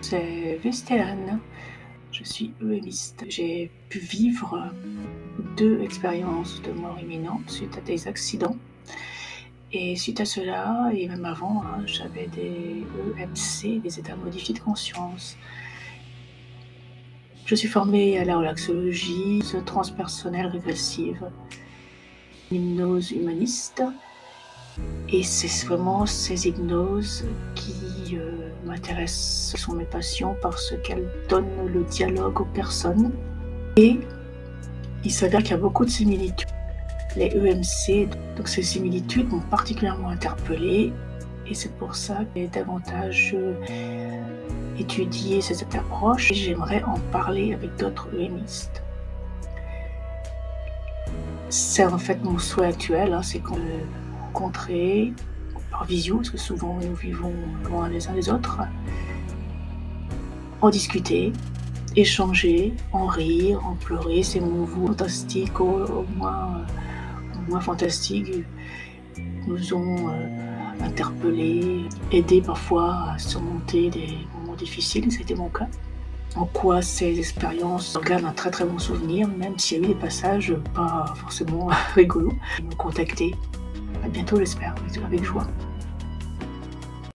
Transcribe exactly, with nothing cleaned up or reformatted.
C'est Vestelane, je suis euémiste. J'ai pu vivre deux expériences de mort imminente suite à des accidents. Et suite à cela, et même avant, hein, j'avais des E M C, des états modifiés de conscience. Je suis formée à la relaxologie transpersonnelle régressive, l'hypnose humaniste, et c'est vraiment ces hypnoses qui euh, m'intéressent. Ce sont mes passions parce qu'elles donnent le dialogue aux personnes. Et il s'avère qu'il y a beaucoup de similitudes. Les E M C, donc ces similitudes m'ont particulièrement interpellée, et c'est pour ça que j'ai davantage étudié cette approche et j'aimerais en parler avec d'autres euémistes. C'est en fait mon souhait actuel, hein, c'est qu'on peut rencontrer par visio, parce que souvent nous vivons loin les uns des autres, en discuter, échanger, en rire, en pleurer. Ces mouvements fantastiques, au, au moins, au moins fantastiques, nous ont euh, interpellés, aidés parfois à surmonter des moments difficiles, c'était mon cas. En quoi ces expériences gardent un très très bon souvenir, même s'il y a eu des passages pas forcément rigolos. Ils m'ont contacté. À bientôt, j'espère, avec joie.